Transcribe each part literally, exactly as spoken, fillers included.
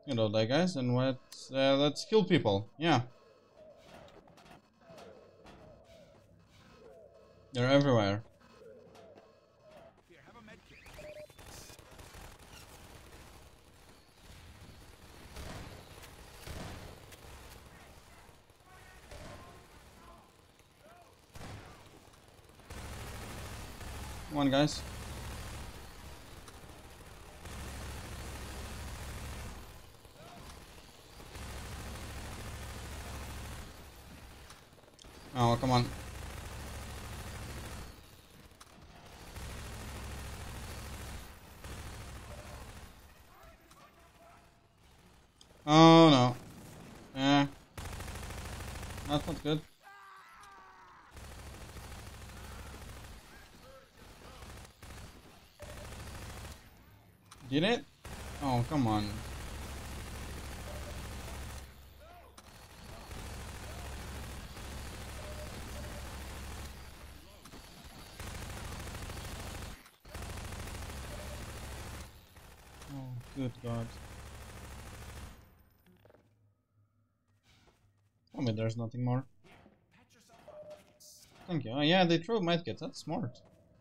You know that, guys, and what? Uh, let's kill people. Yeah, they're everywhere. Here, have a med kit. Come on, guys. Oh, come on. Oh no. Yeah. That's not good. Did it? Oh, come on. Oh, good God. Tell me there's nothing more. Thank you. Oh, yeah, they threw medkits. That's smart.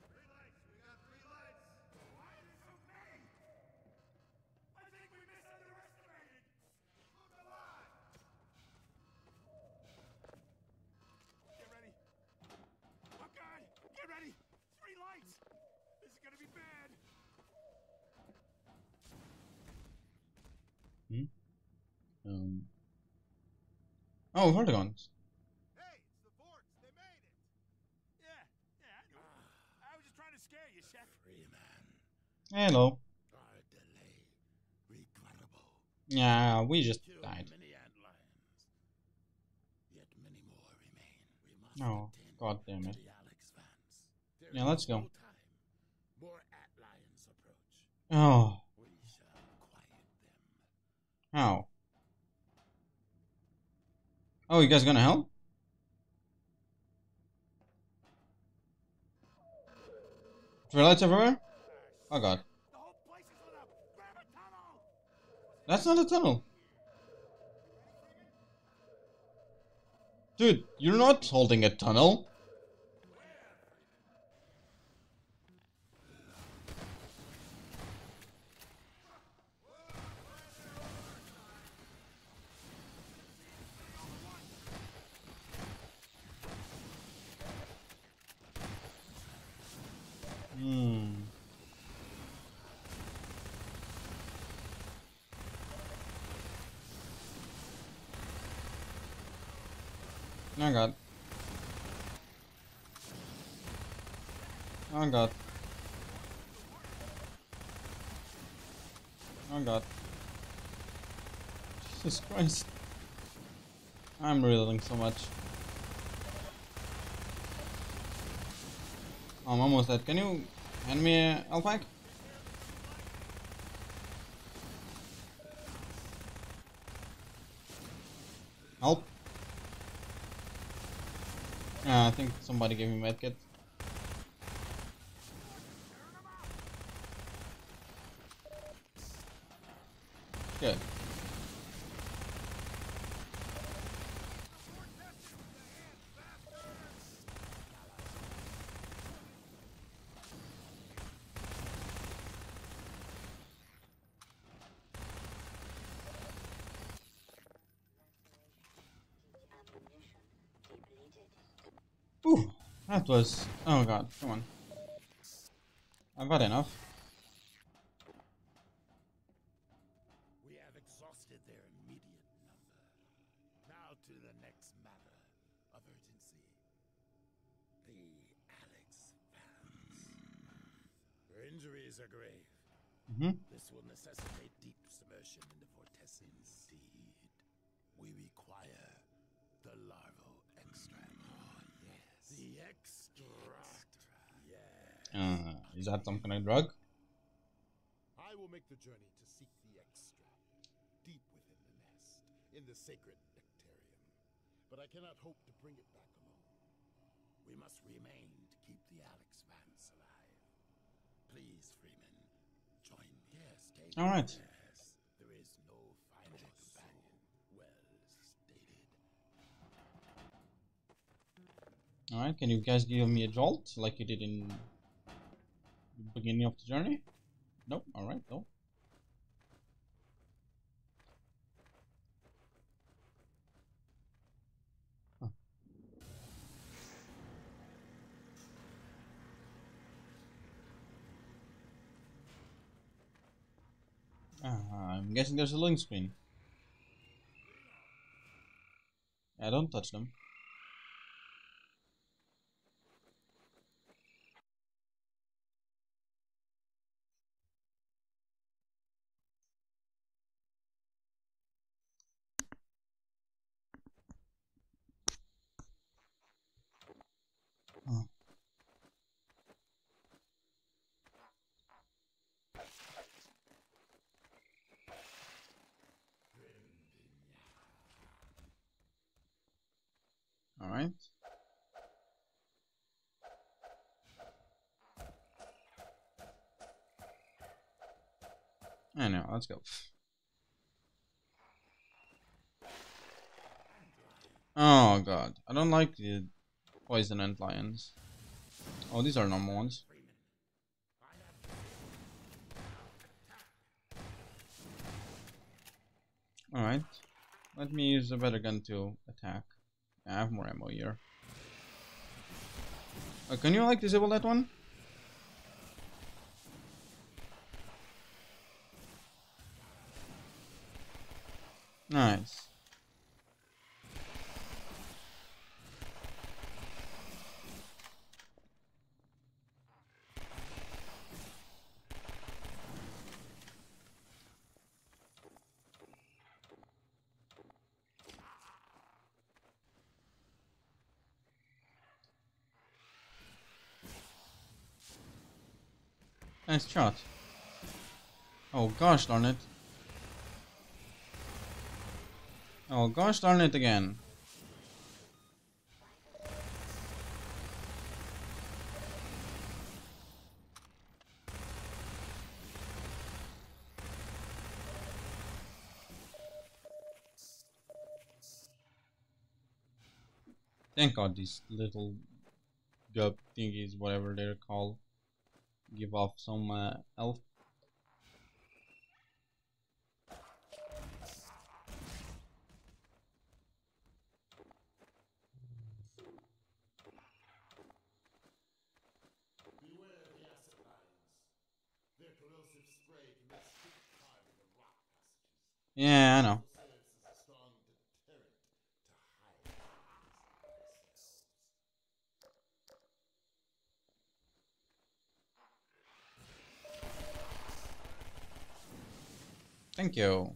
Get ready. Buckeye, get ready. Three lights. This is gonna be bad. Hmm? Um. Oh, Vertigons. Hey, it's the Vorts. They made it. Yeah, yeah, I know. I was just trying to scare you, Chef. Freeman, Hello. our delay, regrettable. Yeah, we just Killed died. many antlions, yet many more remain. We must Oh, attend God damn to it. the Alex Vance. There Yeah, is let's go. no time. More antlions approach. Oh, We shall quiet them. how? Oh, you guys gonna help? Three lights everywhere? Oh God. The whole place is lit up. Grab a tunnel. That's not a tunnel. Dude, you're not holding a tunnel. Hmm. Oh God. Oh God. Oh God. Jesus Christ. I'm reloading so much. I'm almost dead. Can you hand me a health pack? Help. Yeah, I think somebody gave me medkit. Good. Ooh, that was... Oh God, come on. I've had enough. We have exhausted their immediate number. Now to the next matter of urgency. The Alex Vance. Her injuries are grave. Mm-hmm. This will necessitate deep submersion into vortex. Indeed. We require the larval extract. Oh, yes. The extract. Yes. Uh, is that some kind of drug? I will make the journey to seek the extract, deep within the nest, in the sacred nectarium. But I cannot hope to bring it back alone. We must remain to keep the Alex Vance alive. Please, Freeman, join me. Yes, take All right. Yes, there is no Alright, can you guys give me a jolt like you did in the beginning of the journey? Nope, alright, no. Huh. Uh, I'm guessing there's a link screen. Yeah, don't touch them. Oh. Alright. I know, let's go. Oh god, I don't like the poison ant lions. Oh, these are normal ones. Alright, let me use a better gun to attack. I have more ammo here. Uh, can you like disable that one? Nice. Nice shot. Oh gosh darn it. Oh gosh darn it again. Thank god these little gub thingies, whatever they're called, give off some uh, elf. Beware of the acid lions. Their corrosive spray commits quick carving of rock passages. Yeah, I know. Also serves as a strong deterrent to hide themselves. Thank you.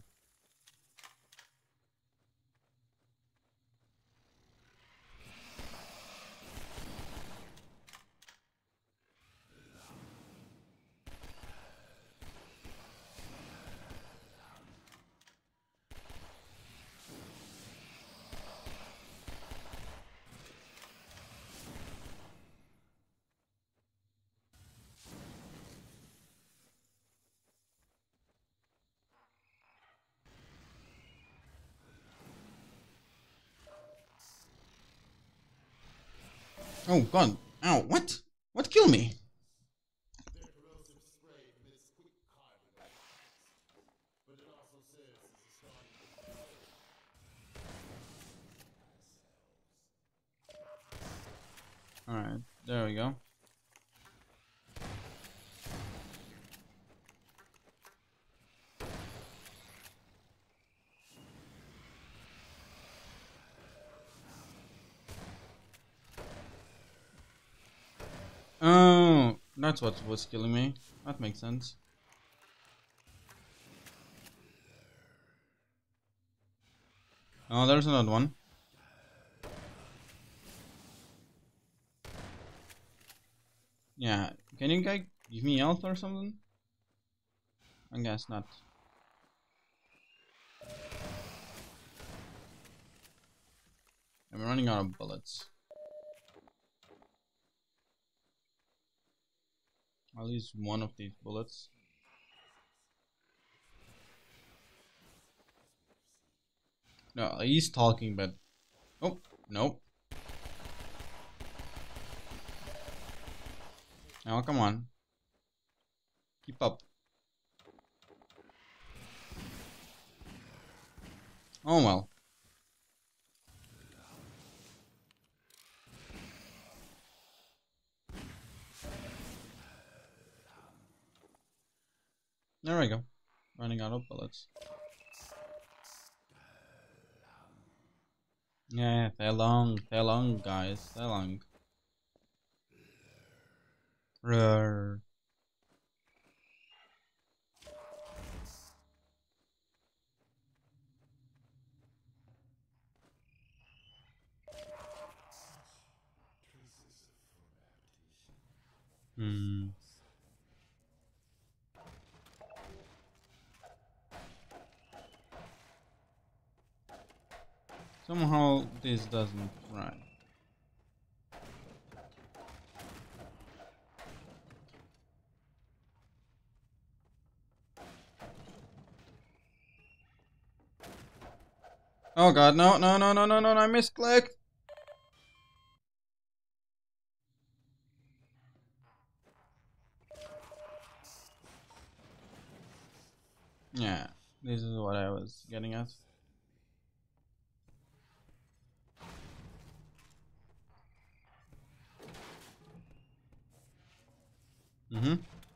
Oh god. Ow, what? What killed me? Their corrosive spray commits quick carving of rock passages, but it also serves as a strong deterrent to hide Alright, there we go. Oh, that's what was killing me. That makes sense. Oh, there's another one. Yeah, can you guys give me health or something? I guess not. I'm running out of bullets. I'll use one of these bullets. No, he's talking, but... Oh, nope. Oh, come on. Keep up. Oh well. There we go. Running out of bullets. Yeah, they're long. They're long, guys. They're long. Roar. Hmm. Somehow this doesn't run. Oh god, no, no, no, no, no, no, I misclicked! Yeah, this is what I was getting at. Mm-hmm.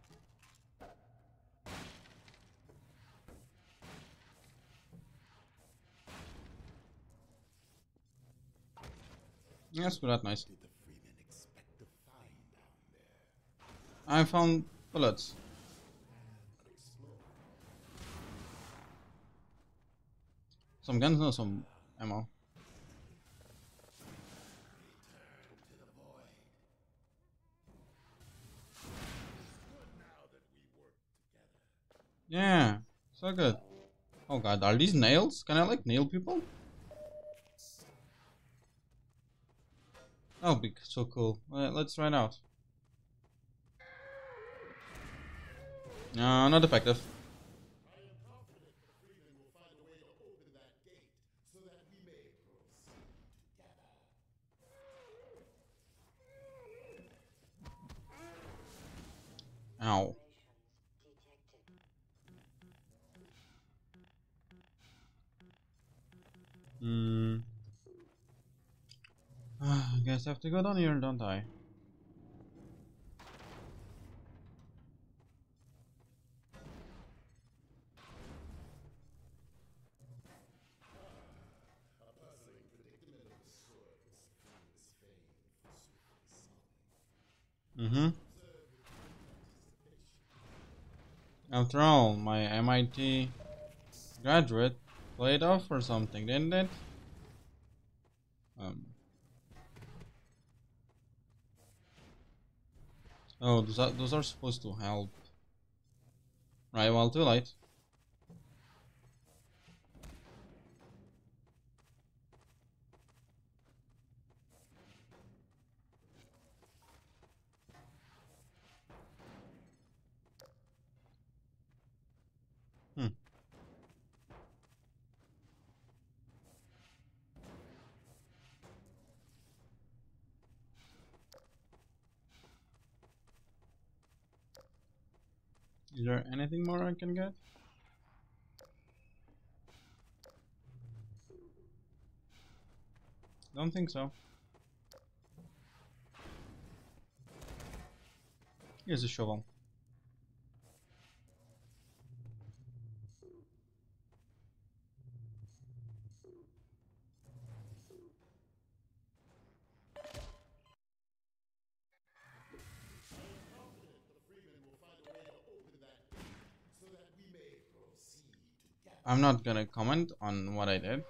Yes, but that's nice. Did the Freemen expect to find down there? I found bullets. Some guns, no, some ammo. Yeah, so good. Oh god, are these nails? Can I like nail people? Oh, be so cool. Uh, let's try it out. No, not effective. I am confident the Freemen will find a way to open that gate so that we may proceed together. Ow. Hmm. I guess I have to go down here, don't I? Mm-hmm. After all, my M I T graduate played off or something, didn't it? Um. Oh, those are, those are supposed to help. Right, well, too late. Hmm. Is there anything more I can get? Don't think so. Here's a shovel. I'm not gonna comment on what I did.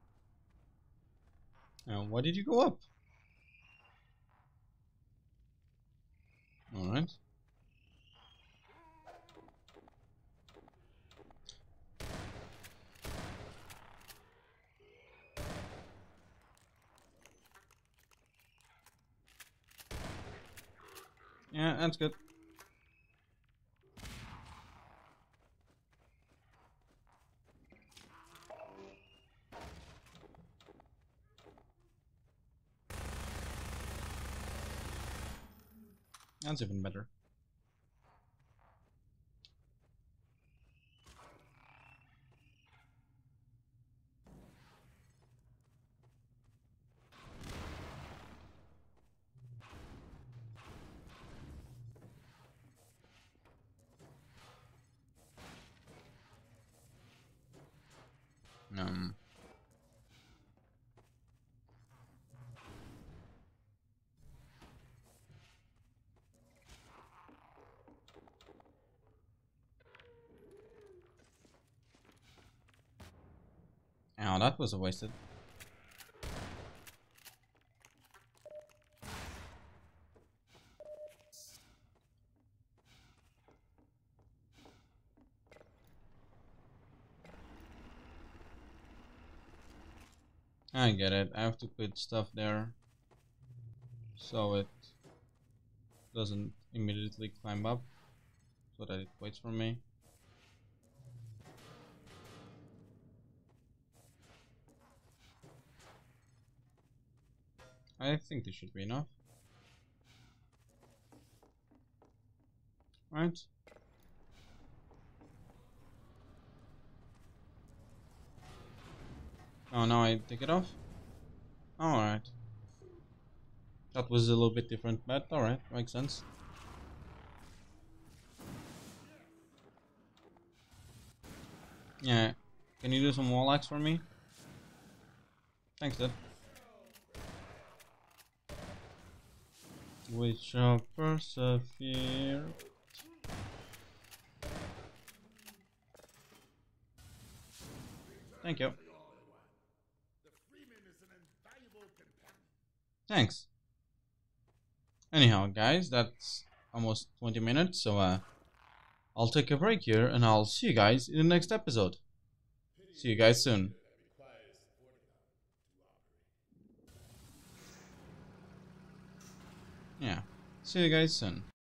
Uh, why did you go up? Yeah, that's good. That's even better. Um. Oh, that was a wasted. I get it. I have to put stuff there so it doesn't immediately climb up, so that it waits for me. I think this should be enough. Right? Oh, now I take it off? Alright. That was a little bit different, but alright, makes sense. Yeah. Can you do some wall axe for me? Thanks, dude. We shall persevere. Thank you. Thanks. Anyhow, guys, that's almost twenty minutes, so uh, I'll take a break here, and I'll see you guys in the next episode. See you guys soon. Yeah, see you guys soon.